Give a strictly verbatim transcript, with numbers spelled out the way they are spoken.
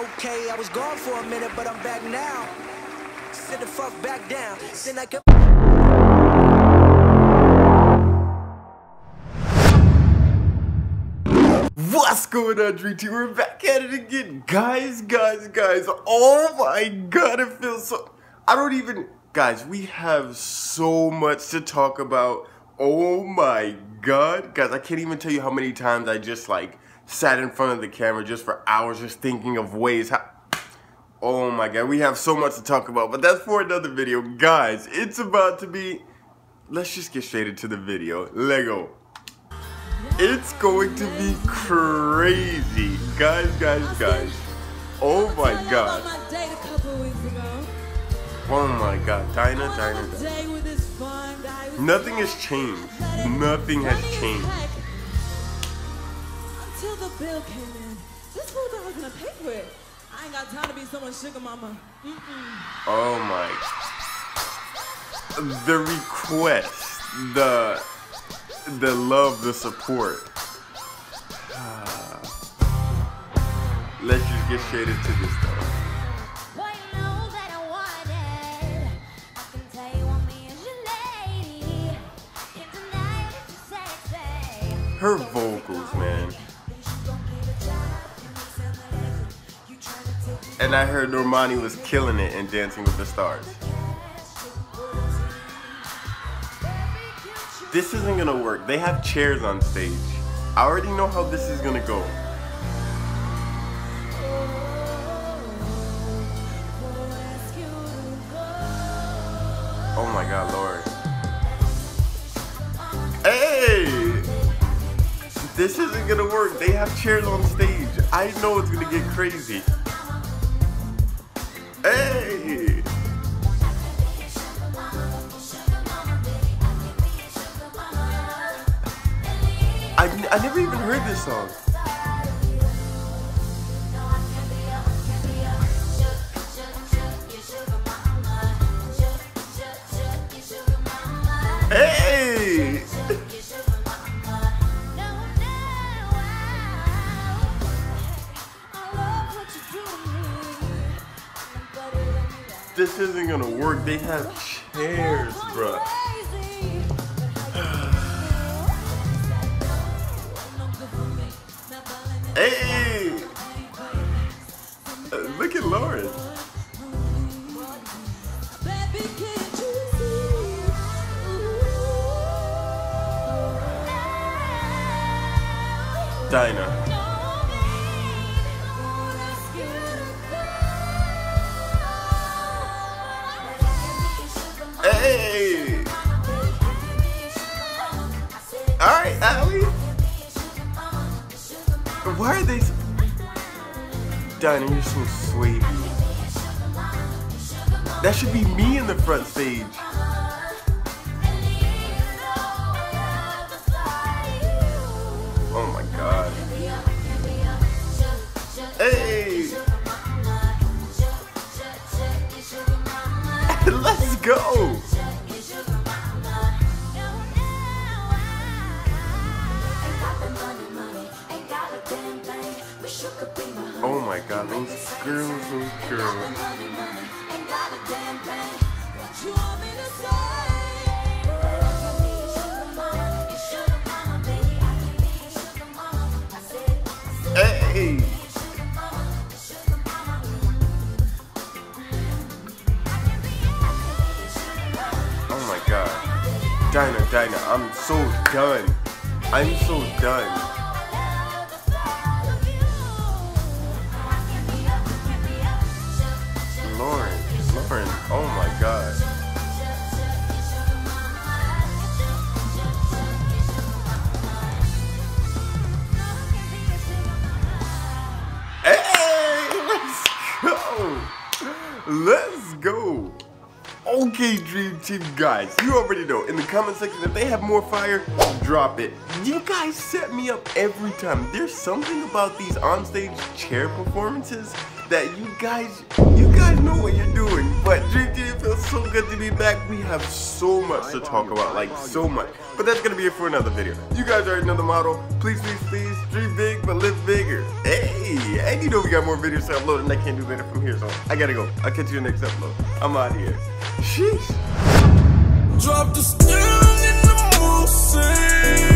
Okay, I was gone for a minute, but I'm back now. Sit the fuck back down. Then I can. What's going on, DREAMTeam? We're back at it again. Guys, guys, guys. Oh my god, it feels so... I don't even... Guys, we have so much to talk about. Oh my god. Guys, I can't even tell you how many times I just, like, sat in front of the camera just for hours just thinking of ways how... Oh my god, we have so much to talk about. But that's for another video. Guys, it's about to be... Let's just get straight into the video. Lego. It's going to be crazy. Guys, guys, guys. Oh my god. Oh my god. Dinah, Dinah, Dinah. Nothing has changed. Nothing has changed. Until the bill came in. This fool thought I was gonna pay for it. I ain't got time to be someone's sugar mama. Mm-mm. Oh my. The request. The... The love, the support. Let's just get straight into this though. Her vocals, man. And I heard Normani was killing it in Dancing with the Stars. This isn't gonna work. They have chairs on stage. I already know how this is gonna go. Oh my god, Lord. Hey! This isn't gonna work. They have chairs on stage. I know it's gonna get crazy. Hey! I, I never even heard this song. Hey! This isn't gonna work. They have chairs, bruh. Hey! Uh, look at Lauren. Dinah. Hey! Alright, Allie. Why are they so... Dinah, you're so sweet. That should be me in the front stage. Oh my god. Hey! Let's go! Oh my god, those girls, those girls. Hey! Oh my god. Dinah, Dinah, I'm so done. I'm so done. Lauren, Lauren, oh my god. Hey, let's go. Let's go. Okay, DREAMTeam guys, you already know. In the comment section, if they have more fire, drop it. You guys set me up every time. There's something about these onstage chair performances that you guys, you guys know what you're doing. But DREAMTeam, it feels so good to be back. We have so much to talk about, like so much. But that's gonna be it for another video. You guys already know the motto. Please, please, please, dream big, but live bigger. Hey, hey. And you know we got more videos to upload, and I can't do better from here, so I gotta go. I'll catch you in the next upload. I'm out of here. Sheesh. Drop the steering in the mood,